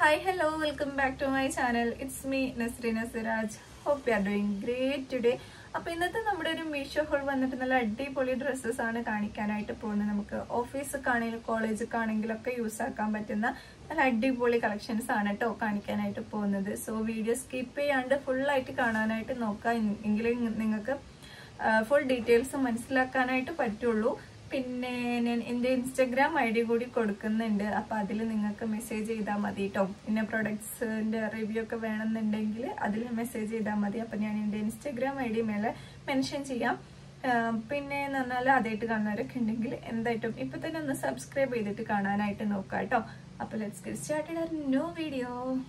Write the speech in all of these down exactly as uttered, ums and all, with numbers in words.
Hi, hello, welcome back to my channel. It's me, NasreenaSiraj. Hope you are doing great today. അപ്പോൾ ഇന്നത്തെ നമ്മുടെ ഒരു Meesho whole വന്നിട്ട് നല്ല അടിപൊളി ഡ്രസ്സസ് ആണ് കാണിക്കാനായിട്ട് പോകുന്നത്. നമുക്ക് ഓഫീസിലാണെങ്കിലും കോളേജിലാണെങ്കിലും ഒക്കെ യൂസ് ആക്കാൻ പറ്റുന്ന നല്ല അടിപൊളി കളക്ഷൻസ് ആണ് കേട്ടോ കാണിക്കാനായിട്ട് പോകുന്നത്. സോ വീഡിയോ സ്കിപ്പ് ചെയ്യാണ്ട് ഫുൾ ആയിട്ട് കാണാനായിട്ട് നോക്കുക, എങ്കിലും നിങ്ങൾക്ക് ഫുൾ ഡീറ്റെയിൽസ് മനസ്സിലാക്കാനായിട്ട് പറ്റുള്ളൂ. പിന്നെ ഞാൻ എൻ്റെ ഇൻസ്റ്റഗ്രാം ഐ ഡി കൂടി കൊടുക്കുന്നുണ്ട്. അപ്പോൾ അതിൽ നിങ്ങൾക്ക് മെസ്സേജ് ചെയ്താൽ മതി കേട്ടോ. പിന്നെ പ്രൊഡക്ട്സിൻ്റെ റിവ്യൂ ഒക്കെ വേണമെന്നുണ്ടെങ്കിൽ അതിൽ മെസ്സേജ് ചെയ്താൽ മതി. അപ്പോൾ ഞാൻ എൻ്റെ ഇൻസ്റ്റഗ്രാം ഐ ഡി മേലെ മെൻഷൻ ചെയ്യാം. പിന്നെ എന്ന് പറഞ്ഞാൽ ആദ്യമായിട്ട് കാണുന്നവരൊക്കെ ഉണ്ടെങ്കിൽ എന്തായിട്ടും ഇപ്പം തന്നെ ഒന്ന് സബ്സ്ക്രൈബ് ചെയ്തിട്ട് കാണാനായിട്ട് നോക്കാം കേട്ടോ. അപ്പോൾ let's get started our new video.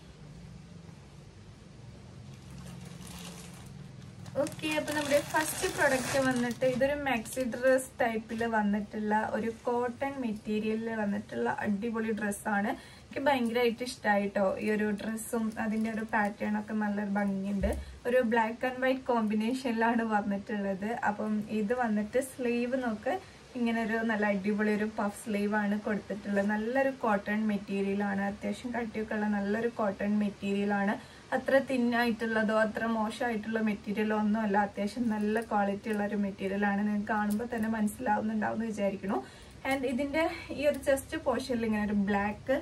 Okay, അപ്പൊ നമ്മുടെ ഫസ്റ്റ് പ്രൊഡക്റ്റ് വന്നിട്ട് ഇതൊരു മാക്സി ഡ്രസ് ടൈപ്പിൽ വന്നിട്ടുള്ള ഒരു കോട്ടൺ മെറ്റീരിയലിൽ വന്നിട്ടുള്ള അടിപൊളി ഡ്രസ്സാണ്. എനിക്ക് ഭയങ്കരമായിട്ട് ഇഷ്ടമായിട്ടോ ഈ ഒരു ഡ്രസ്സും അതിന്റെ ഒരു പാറ്റേൺ ഒക്കെ നല്ലൊരു ഭംഗിയുണ്ട്. ഒരു ബ്ലാക്ക് ആൻഡ് വൈറ്റ് കോമ്പിനേഷനിലാണ് വന്നിട്ടുള്ളത്. അപ്പം ഇത് വന്നിട്ട് സ്ലീവ് നോക്ക് ഇങ്ങനെ ഒരു നല്ല അടിപൊളി ഒരു പഫ് സ്ലീവ് ആണ് കൊടുത്തിട്ടുള്ളത്. നല്ലൊരു കോട്ടൺ മെറ്റീരിയൽ ആണ്, അത്യാവശ്യം കട്ടിയൊക്കെ ഉള്ള നല്ലൊരു കോട്ടൺ മെറ്റീരിയൽ ആണ്. അത്ര തിന്നായിട്ടുള്ളതോ അത്ര മോശമായിട്ടുള്ള മെറ്റീരിയലോ ഒന്നുമല്ല, അത്യാവശ്യം നല്ല ക്വാളിറ്റി ഉള്ള ഒരു മെറ്റീരിയൽ ആണ്. നിങ്ങൾക്ക് കാണുമ്പോൾ തന്നെ മനസ്സിലാവുന്നുണ്ടാവും എന്ന് വിചാരിക്കുന്നു. ആൻഡ് ഇതിന്റെ ഈ ഒരു ചെസ്റ്റ് പോർഷനിൽ ഇങ്ങനെ ഒരു ബ്ലാക്ക്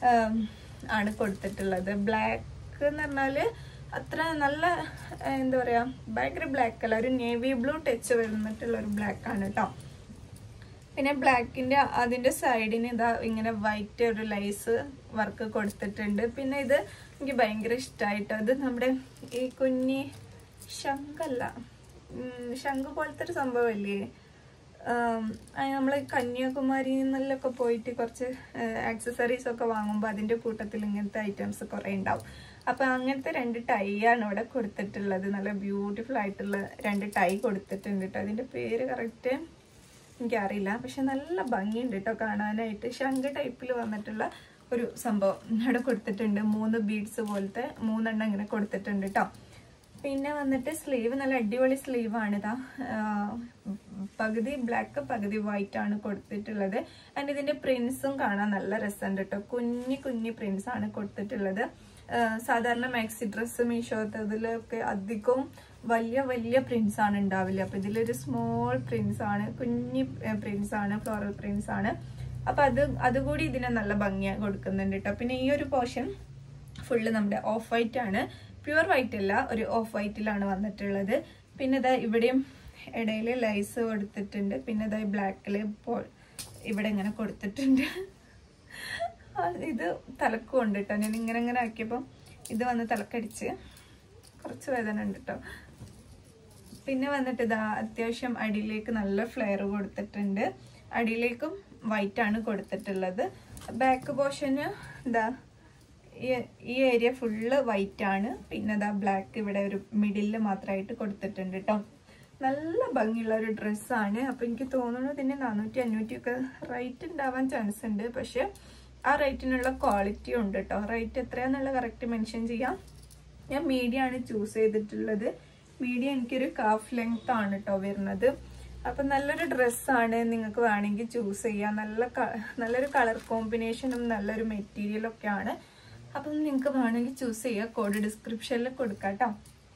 ആണ് കൊടുത്തിട്ടുള്ളത്. ബ്ലാക്ക് എന്ന് പറഞ്ഞാല് അത്ര നല്ല എന്താ പറയാ, ഭയങ്കര ബ്ലാക്ക് അല്ല, ഒരു നേവി ബ്ലൂ ടച്ച് വരുന്നിട്ടുള്ള ഒരു ബ്ലാക്ക് ആണ് കേട്ടോ. പിന്നെ ബ്ലാക്കിന്റെ അതിന്റെ സൈഡിന് ഇതാ ഇങ്ങനെ വൈറ്റ് ഒരു ലൈസ് വർക്ക് കൊടുത്തിട്ടുണ്ട്. പിന്നെ ഇത് എനിക്ക് ഭയങ്കര ഇഷ്ടമായിട്ടോ. ഇത് നമ്മുടെ ഈ കുഞ്ഞി ശംഖല്ല, ശംഖ് പോലത്തെ ഒരു സംഭവമല്ലേ, നമ്മൾ കന്യാകുമാരിയിൽ നിന്നൊക്കെ പോയിട്ട് കുറച്ച് ആക്സസറീസ് ഒക്കെ വാങ്ങുമ്പോൾ അതിന്റെ കൂട്ടത്തിൽ ഇങ്ങനത്തെ ഐറ്റംസ് കുറെ ഉണ്ടാവും. അപ്പൊ അങ്ങനത്തെ രണ്ട് ടൈ ആണ് ഇവിടെ കൊടുത്തിട്ടുള്ളത്. നല്ല ബ്യൂട്ടിഫുൾ ആയിട്ടുള്ള രണ്ട് ടൈ കൊടുത്തിട്ടുണ്ട് കേട്ടോ. അതിന്റെ പേര് കറക്റ്റ് എനിക്കറിയില്ല, പക്ഷെ നല്ല ഭംഗിയുണ്ട് കേട്ടോ കാണാനായിട്ട്. ശംഖ് ടൈപ്പിൽ വന്നിട്ടുള്ള ഒരു സംഭവം ഇവിടെ കൊടുത്തിട്ടുണ്ട്. മൂന്ന് ബീഡ്സ് പോലത്തെ മൂന്നെണ്ണം ഇങ്ങനെ കൊടുത്തിട്ടുണ്ട് കേട്ടോ. പിന്നെ വന്നിട്ട് സ്ലീവ് നല്ല അടിപൊളി സ്ലീവ് ആണിതാ, പകുതി ബ്ലാക്ക് പകുതി വൈറ്റ് ആണ് കൊടുത്തിട്ടുള്ളത്. ആൻഡ് ഇതിന്റെ പ്രിന്റ്സും കാണാൻ നല്ല രസമുണ്ട് കേട്ടോ. കുഞ്ഞി കുഞ്ഞി പ്രിന്റ്സ് ആണ് കൊടുത്തിട്ടുള്ളത്. സാധാരണ മാക്സി ഡ്രസ്സ് മീഷോത്തിലൊക്കെ അധികവും വലിയ വലിയ പ്രിന്റ്സ് ആണ് ഉണ്ടാവില്ല. അപ്പൊ ഇതിലൊരു സ്മോൾ പ്രിന്റ്സ് ആണ്, കുഞ്ഞി പ്രിന്റ്സ് ആണ്, ഫ്ലോറൽ പ്രിന്റ്സ് ആണ്. അപ്പൊ അത് അതുകൂടി ഇതിനെ നല്ല ഭംഗിയായി കൊടുക്കുന്നുണ്ട് കേട്ടോ. പിന്നെ ഈ ഒരു പോർഷൻ ഫുള്ള് നമ്മുടെ ഓഫ് വൈറ്റ് ആണ്, പ്യുവർ വൈറ്റ് അല്ല, ഒരു ഓഫ് വൈറ്റിലാണ് വന്നിട്ടുള്ളത്. പിന്നെ ഇതാ ഇവിടെയും ഇടയിൽ ലൈസ് കൊടുത്തിട്ടുണ്ട്. പിന്നെ ഇതാ ബ്ലാക്കില് ഇപ്പോൾ ഇവിടെ ഇങ്ങനെ കൊടുത്തിട്ടുണ്ട്. ഇത് തലക്കും ഉണ്ട് കേട്ടോ. ഞാൻ ഇങ്ങനെ ഇങ്ങനെ ആക്കിയപ്പോൾ ഇത് വന്ന് തലക്കടിച്ച് കുറച്ച് വേദന ഉണ്ട് കേട്ടോ. പിന്നെ വന്നിട്ട് ഇതാ അത്യാവശ്യം അടിയിലേക്ക് നല്ല ഫ്ലെയർ കൊടുത്തിട്ടുണ്ട്. അടിയിലേക്കും വൈറ്റ് ആണ് കൊടുത്തിട്ടുള്ളത്. ബാക്ക് പോർഷന് ഇതാ ഈ ഏരിയ ഫുള്ള് വൈറ്റ് ആണ്. പിന്നെ ഇതാ ബ്ലാക്ക് ഇവിടെ ഒരു മിഡില് മാത്രമായിട്ട് കൊടുത്തിട്ടുണ്ട് കേട്ടോ. നല്ല ഭംഗിയുള്ള ഒരു ഡ്രസ്സാണ്. അപ്പൊ എനിക്ക് തോന്നുന്നു ഇതിന് നാനൂറ്റി അഞ്ഞൂറ്റി ഒക്കെ റേറ്റ് ഉണ്ടാവാൻ ചാൻസ് ഉണ്ട്. പക്ഷെ ആ റേറ്റിനുള്ള ക്വാളിറ്റി ഉണ്ട് കേട്ടോ. റേറ്റ് എത്രയാന്നുള്ള കറക്റ്റ് മെൻഷൻ ചെയ്യാം. ഞാൻ മീഡിയം ആണ് ചൂസ് ചെയ്തിട്ടുള്ളത്. മീഡിയം എനിക്കൊരു കാഫ് ലെങ്ത് ആണ് കേട്ടോ വരുന്നത്. അപ്പൊ നല്ലൊരു ഡ്രസ്സാണ്, നിങ്ങൾക്ക് വേണമെങ്കിൽ ചൂസ് ചെയ്യാം. നല്ല നല്ലൊരു കളർ കോമ്പിനേഷനും നല്ലൊരു മെറ്റീരിയലും ഒക്കെയാണ്. അപ്പം നിങ്ങൾക്ക് വേണമെങ്കിൽ ചൂസ് ചെയ്യാം. കോഡ് ഡിസ്ക്രിപ്ഷനിൽ കൊടുക്കാം കേട്ടോ.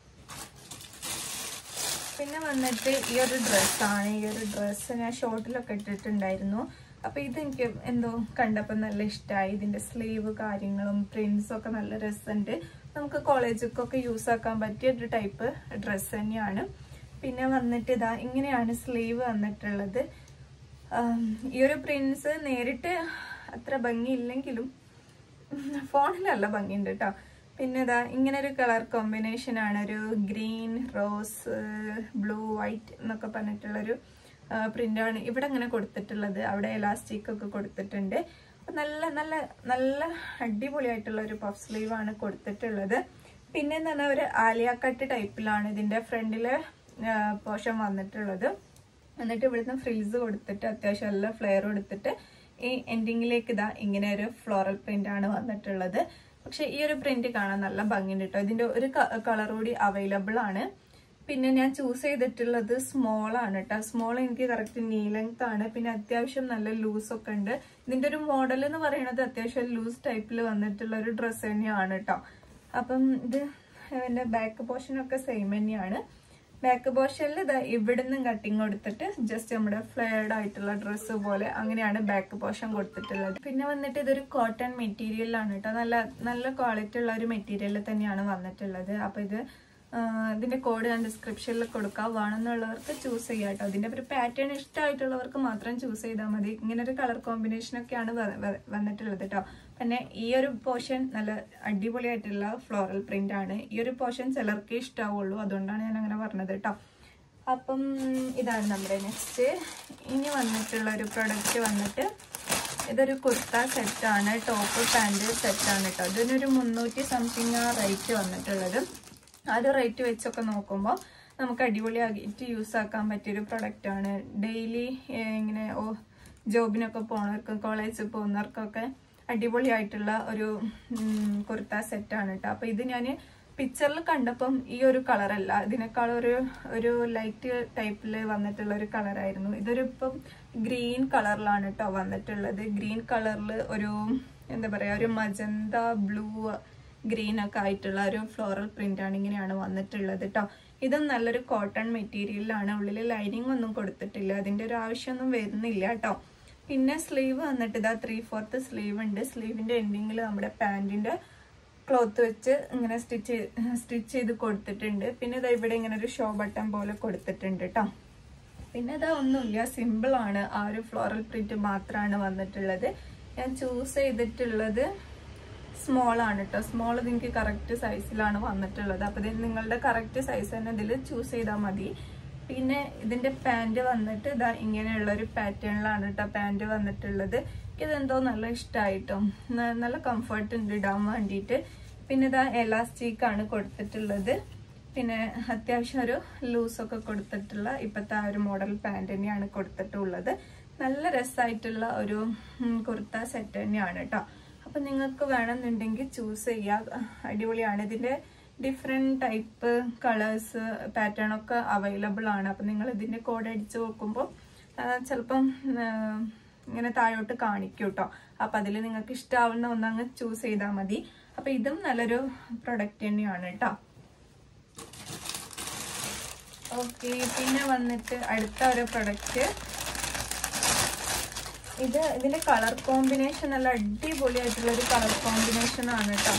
പിന്നെ വന്നിട്ട് ഈ ഒരു ഡ്രസ്സാണ്. ഈ ഒരു ഡ്രസ്സ് ഞാൻ ഷോർട്ടിലൊക്കെ ഇട്ടിട്ടുണ്ടായിരുന്നു. അപ്പൊ ഇതെനിക്ക് എന്തോ കണ്ടപ്പോൾ നല്ല ഇഷ്ടമായി. ഇതിന്റെ സ്ലീവ് കാര്യങ്ങളും പ്രിന്റ്സും ഒക്കെ നല്ല രസമുണ്ട്. നമുക്ക് കോളേജിലൊക്കെ യൂസ് ആക്കാൻ പറ്റിയ ഒരു ടൈപ്പ് ഡ്രസ്സ് തന്നെയാണ്. പിന്നെ വന്നിട്ട് ഇതാ ഇങ്ങനെയാണ് സ്ലീവ് വന്നിട്ടുള്ളത്. ഈ ഒരു പ്രിന്റ്സ് നേരിട്ട് അത്ര ഭംഗിയില്ലെങ്കിലും ഫോണിലല്ല ഭംഗിയുണ്ട് കേട്ടോ. പിന്നെ ഇതാ ഇങ്ങനെ ഒരു കളർ കോമ്പിനേഷൻ ആണ്, ഒരു ഗ്രീൻ റോസ് ബ്ലൂ വൈറ്റ് എന്നൊക്കെ പറഞ്ഞിട്ടുള്ളൊരു പ്രിന്റാണ് ഇവിടെ ഇങ്ങനെ കൊടുത്തിട്ടുള്ളത്. അവിടെ എലാസ്റ്റിക് ഒക്കെ കൊടുത്തിട്ടുണ്ട്. നല്ല നല്ല നല്ല അടിപൊളിയായിട്ടുള്ള ഒരു പഫ് സ്ലീവ് ആണ് കൊടുത്തിട്ടുള്ളത്. പിന്നെ എന്ന് പറഞ്ഞാൽ ഒരു ആലിയ കട്ട് ടൈപ്പിലാണ് ഇതിന്റെ ഫ്രണ്ടിലെ പോർഷൻ വന്നിട്ടുള്ളത്. എന്നിട്ട് ഇവിടുന്ന് ഫ്രിൽസ് കൊടുത്തിട്ട് അത്യാവശ്യം നല്ല ഫ്ലെയർ കൊടുത്തിട്ട് ഈ എൻഡിങ്ങിലേക്ക് ഇതാ ഇങ്ങനെ ഒരു ഫ്ലോറൽ പ്രിന്റ് ആണ് വന്നിട്ടുള്ളത്. പക്ഷെ ഈ ഒരു പ്രിന്റ് കാണാൻ നല്ല ഭംഗിയുണ്ട് കേട്ടോ. ഇതിന്റെ ഒരു കളർ കൂടി അവൈലബിൾ ആണ്. പിന്നെ ഞാൻ ചൂസ് ചെയ്തിട്ടുള്ളത് സ്മോൾ ആണ് കേട്ടോ. സ്മോൾ എനിക്ക് കറക്റ്റ് നീ ലെങ്ത് ആണ്. പിന്നെ അത്യാവശ്യം നല്ല ലൂസ് ഒക്കെ ഉണ്ട്. ഇതിന്റെ ഒരു മോഡൽ എന്ന് പറയുന്നത് അത്യാവശ്യം ലൂസ് ടൈപ്പിൽ വന്നിട്ടുള്ള ഒരു ഡ്രസ്സ് തന്നെയാണ് കേട്ടോ. അപ്പം ഇത് എന്റെ ബാക്ക് പോർഷൻ ഒക്കെ സെയിം തന്നെയാണ്. ബാക്ക് പോർഷനിൽ ഇതാ ഇവിടുന്ന് കട്ടിങ് കൊടുത്തിട്ട് ജസ്റ്റ് നമ്മുടെ ഫ്ലെയർഡ് ആയിട്ടുള്ള ഡ്രസ്സ് പോലെ അങ്ങനെയാണ് ബാക്ക് പോർഷൻ കൊടുത്തിട്ടുള്ളത്. പിന്നെ വന്നിട്ട് ഇതൊരു കോട്ടൺ മെറ്റീരിയലാണ് കേട്ടോ. നല്ല നല്ല ക്വാളിറ്റി ഉള്ള ഒരു മെറ്റീരിയൽ തന്നെയാണ് വന്നിട്ടുള്ളത്. അപ്പൊ ഇത് ഇതിന്റെ കോഡ് ഞാൻ ഡിസ്ക്രിപ്ഷനിൽ കൊടുക്കാം. വേണമെന്നുള്ളവർക്ക് ചൂസ് ചെയ്യാം കേട്ടോ. ഇതിന്റെ ഒരു പാറ്റേൺ ഇഷ്ടമായിട്ടുള്ളവർക്ക് മാത്രം ചൂസ് ചെയ്താൽ മതി. ഇങ്ങനെ ഒരു കളർ കോമ്പിനേഷൻ ഒക്കെയാണ് വന്നിട്ടുള്ളത് കേട്ടോ. പിന്നെ ഈ ഒരു പോർഷൻ നല്ല അടിപൊളിയായിട്ടുള്ള ഫ്ലോറൽ പ്രിന്റ് ആണ്. ഈ ഒരു പോർഷൻ ചിലർക്ക് ഇഷ്ടാവുള്ളൂ, അതുകൊണ്ടാണ് ഞാൻ അങ്ങനെ പറഞ്ഞത് കേട്ടോ. അപ്പം ഇതാണ് നമ്മുടെ നെക്സ്റ്റ്. ഇനി വന്നിട്ടുള്ള ഒരു പ്രൊഡക്റ്റ് വന്നിട്ട് ഇതൊരു കുർത്ത സെറ്റാണ്. ടോപ്പ് പാൻറ് സെറ്റാണ് കേട്ടോ. ഇതിനൊരു മുന്നൂറ്റി സംതിങ് ആ റേറ്റ് വന്നിട്ടുള്ളത്. ആ ഒരു റേറ്റ് വെച്ചൊക്കെ നോക്കുമ്പോൾ നമുക്ക് അടിപൊളിയായിട്ട് യൂസ് ആക്കാൻ പറ്റിയൊരു പ്രൊഡക്റ്റ് ആണ്. ഡെയിലി ഇങ്ങനെ ഓ ജോബിനൊക്കെ പോകുന്നവർക്കും കോളേജിൽ പോകുന്നവർക്കൊക്കെ അടിപൊളിയായിട്ടുള്ള ഒരു കുർത്ത സെറ്റാണ് കേട്ടോ. അപ്പൊ ഇത് ഞാൻ പിക്ചറിൽ കണ്ടപ്പം ഈ ഒരു കളറല്ല, ഇതിനേക്കാൾ ഒരു ഒരു ലൈറ്റ് ടൈപ്പിൽ വന്നിട്ടുള്ള ഒരു കളറായിരുന്നു. ഇതൊരു ഇപ്പം ഗ്രീൻ കളറിലാണ് കേട്ടോ വന്നിട്ടുള്ളത്. ഗ്രീൻ കളറിൽ ഒരു എന്താ പറയാ ഒരു മജന്ത ബ്ലൂ ഗ്രീൻ ഒക്കെ ആയിട്ടുള്ള ഒരു ഫ്ലോറൽ പ്രിന്റ് ആണ് ഇങ്ങനെയാണ് വന്നിട്ടുള്ളത് കേട്ടോ. ഇതും നല്ലൊരു കോട്ടൺ മെറ്റീരിയലാണ്. ഉള്ളിൽ ലൈനിങ് ഒന്നും കൊടുത്തിട്ടില്ല, അതിന്റെ ഒരു ആവശ്യമൊന്നും വരുന്നില്ല കേട്ടോ. പിന്നെ സ്ലീവ് വന്നിട്ട് ഇതാ ത്രീ ഫോർത്ത് സ്ലീവ് ഉണ്ട്. സ്ലീവിന്റെ എൻഡിങ്ങിൽ നമ്മുടെ പാന്റിന്റെ ക്ലോത്ത് വെച്ച് ഇങ്ങനെ സ്റ്റിച്ച് സ്റ്റിച്ച് ചെയ്ത് കൊടുത്തിട്ടുണ്ട്. പിന്നെ ഇതാ ഇവിടെ ഇങ്ങനെ ഒരു ഷോ ബട്ടൺ പോലെ കൊടുത്തിട്ടുണ്ട് കേട്ടോ. പിന്നെ ഇതാ ഒന്നുമില്ല, സിമ്പിൾ ആണ്. ആ ഒരു ഫ്ലോറൽ പ്രിന്റ് മാത്രമാണ് വന്നിട്ടുള്ളത്. ഞാൻ ചൂസ് ചെയ്തിട്ടുള്ളത് സ്മോൾ ആണ് കേട്ടോ. സ്മോൾ നിങ്ങൾക്ക് കറക്റ്റ് സൈസിലാണ് വന്നിട്ടുള്ളത്. അപ്പൊ ഇത് നിങ്ങളുടെ കറക്റ്റ് സൈസ് തന്നെ ഇതിൽ ചൂസ് ചെയ്താൽ മതി. പിന്നെ ഇതിന്റെ പാന്റ് വന്നിട്ട് ഇതാ ഇങ്ങനെയുള്ള ഒരു പാറ്റേണിലാണ് കേട്ടോ പാന്റ് വന്നിട്ടുള്ളത്. ഇതെന്തോ നല്ല ഇഷ്ടമായിട്ടോ, നല്ല കംഫർട്ട് ഉണ്ട് ഇടാൻ വേണ്ടിയിട്ട്. പിന്നെ ഇതാ എലാസ്റ്റിക് ആണ് കൊടുത്തിട്ടുള്ളത്. പിന്നെ അത്യാവശ്യം ഒരു ലൂസൊക്കെ കൊടുത്തിട്ടുള്ള ഇപ്പോഴത്തെ ആ ഒരു മോഡൽ പാന്റ് തന്നെയാണ് കൊടുത്തിട്ടുള്ളത്. നല്ല രസമായിട്ടുള്ള ഒരു കുർത്ത സെറ്റ് തന്നെയാണ് കേട്ടോ. അപ്പൊ നിങ്ങൾക്ക് വേണമെന്നുണ്ടെങ്കിൽ ചൂസ് ചെയ്യാം, അടിപൊളിയാണ്. ഇതിന്റെ ഡിഫറെന്റ് ടൈപ്പ് കളേഴ്സ് പാറ്റേൺ ഒക്കെ അവൈലബിൾ ആണ്. അപ്പൊ നിങ്ങൾ ഇതിന്റെ കോഡ് അടിച്ചു നോക്കുമ്പോൾ ചിലപ്പം ഇങ്ങനെ താഴോട്ട് കാണിക്കും കേട്ടോ. അപ്പൊ അതിൽ നിങ്ങൾക്ക് ഇഷ്ടമാവുന്ന ഒന്നങ്ങ് ചൂസ് ചെയ്താൽ മതി. അപ്പൊ ഇതും നല്ലൊരു പ്രൊഡക്റ്റ് തന്നെയാണ് കേട്ടോ. ഓക്കെ, പിന്നെ വന്നിട്ട് അടുത്ത ഒരു പ്രൊഡക്റ്റ്, ഇത് ഇതിന്റെ കളർ കോമ്പിനേഷൻ നല്ല അടിപൊളിയായിട്ടുള്ള ഒരു കളർ കോമ്പിനേഷൻ ആണ് കേട്ടോ.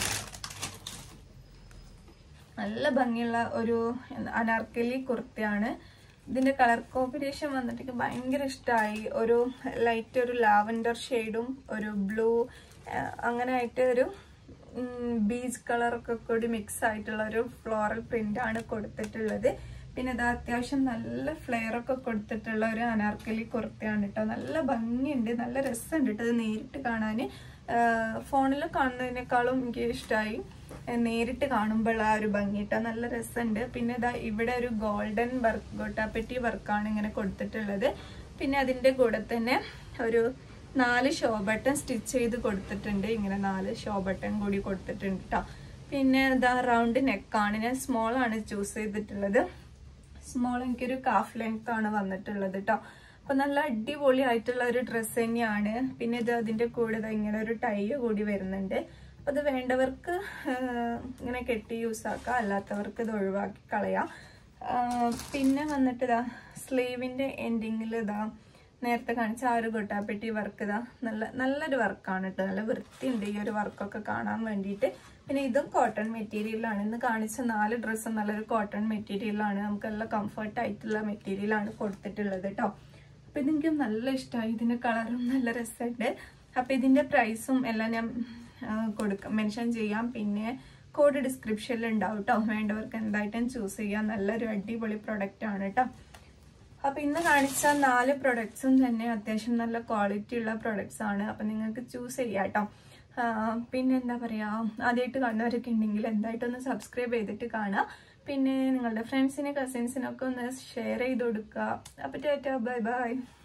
നല്ല ഭംഗിയുള്ള ഒരു അനാർക്കലി കുർത്തയാണ്. ഇതിന്റെ കളർ കോമ്പിനേഷൻ വന്നിട്ട് ഭയങ്കര ഇഷ്ടമായി. ഒരു ലൈറ്റ് ഒരു ലാവൻഡർ ഷെയ്ഡും ഒരു ബ്ലൂ അങ്ങനെ ആയിട്ട് ഒരു ബീച്ച് കളറൊക്കെ കൂടി മിക്സ് ആയിട്ടുള്ള ഒരു ഫ്ലോറൽ പ്രിന്റ് ആണ് കൊടുത്തിട്ടുള്ളത്. പിന്നെ ഇത് അത്യാവശ്യം നല്ല ഫ്ലെയർ ഒക്കെ കൊടുത്തിട്ടുള്ള ഒരു അനാർക്കലി കുർത്തയാണ് കേട്ടോ. നല്ല ഭംഗിയുണ്ട്, നല്ല രസമുണ്ട് കേട്ടോ. ഇത് നേരിട്ട് കാണാൻ ഫോണിൽ കാണുന്നതിനേക്കാളും എനിക്ക് ഇഷ്ടമായി നേരിട്ട് കാണുമ്പോൾ ആ ഒരു ഭംഗി കേട്ടോ, നല്ല രസമുണ്ട്. പിന്നെ ഇതാ ഇവിടെ ഒരു ഗോൾഡൻ വർക്ക് ഗോട്ടാപ്പെട്ടി വർക്കാണ് ഇങ്ങനെ കൊടുത്തിട്ടുള്ളത്. പിന്നെ അതിന്റെ കൂടെ തന്നെ ഒരു നാല് ഷോ ബട്ടൺ സ്റ്റിച്ച് ചെയ്ത് കൊടുത്തിട്ടുണ്ട്. ഇങ്ങനെ നാല് ഷോ ബട്ടൺ കൂടി കൊടുത്തിട്ടുണ്ട് കേട്ടോ. പിന്നെ ഇതാ റൗണ്ട് നെക്കാണ്. ഞാൻ സ്മോൾ ആണ് ചൂസ് ചെയ്തിട്ടുള്ളത്. സ്മോൾ എനിക്കൊരു കാഫ് ലെങ്ത് ആണ് വന്നിട്ടുള്ളത് കേട്ടോ. അപ്പൊ നല്ല അടിപൊളി ആയിട്ടുള്ള ഒരു ഡ്രസ്സ് തന്നെയാണ്. പിന്നെ ഇത് അതിന്റെ കൂടെ ഇങ്ങനെ ഒരു ടൈ കൂടി വരുന്നുണ്ട്. അപ്പൊ ഇത് വേണ്ടവർക്ക് ഇങ്ങനെ കെട്ടി യൂസ് ആക്കാം, അല്ലാത്തവർക്ക് ഇത് ഒഴിവാക്കി കളയാം. പിന്നെ വന്നിട്ട് ഇതാ സ്ലീവിന്റെ എൻഡിങ്ങിൽ ഇതാ നേരത്തെ കാണിച്ച ആ ഒരു ഗൊട്ടാപ്പെട്ടി വർക്ക് ഇതാ നല്ല നല്ലൊരു വർക്കാണ് കേട്ടോ. നല്ല വൃത്തിയുണ്ട് ഈ ഒരു വർക്കൊക്കെ കാണാൻ വേണ്ടിയിട്ട്. പിന്നെ ഇതും കോട്ടൺ മെറ്റീരിയലാണ്. ഇന്ന് കാണിച്ച നാല് ഡ്രസ്സും നല്ലൊരു കോട്ടൺ മെറ്റീരിയലാണ്. നമുക്ക് നല്ല കംഫർട്ട് ആയിട്ടുള്ള മെറ്റീരിയലാണ് കൊടുത്തിട്ടുള്ളത് കേട്ടോ. അപ്പൊ ഇതെനിക്ക് നല്ല ഇഷ്ടമായി. ഇതിന്റെ കളറും നല്ല രസമുണ്ട്. അപ്പൊ ഇതിന്റെ പ്രൈസും എല്ലാം ഞാൻ കൊടുക്കാം, മെൻഷൻ ചെയ്യാം. പിന്നെ കോഡ് ഡിസ്ക്രിപ്ഷനിൽ ഉണ്ടാവും കേട്ടോ. വേണ്ടവർക്ക് എന്തായിട്ടും ചൂസ് ചെയ്യാം. നല്ലൊരു അടിപൊളി പ്രൊഡക്റ്റ് ആണ് കേട്ടോ. അപ്പൊ ഇന്ന് കാണിച്ച നാല് പ്രൊഡക്ട്സും തന്നെ അത്യാവശ്യം നല്ല ക്വാളിറ്റി ഉള്ള പ്രൊഡക്ട്സ് ആണ്. അപ്പൊ നിങ്ങൾക്ക് ചൂസ് ചെയ്യാം കേട്ടോ. പിന്നെ എന്താ പറയാ, ആദ്യമായിട്ട് കാണുന്നവരൊക്കെ ഉണ്ടെങ്കിൽ എന്തായിട്ടൊന്ന് സബ്സ്ക്രൈബ് ചെയ്തിട്ട് കാണാം. പിന്നെ നിങ്ങളുടെ ഫ്രണ്ട്സിനെ കസിൻസിനൊക്കെ ഒന്ന് ഷെയർ ചെയ്ത് കൊടുക്കുക. അപ്പൊ ടാറ്റാ, ബൈ ബൈ.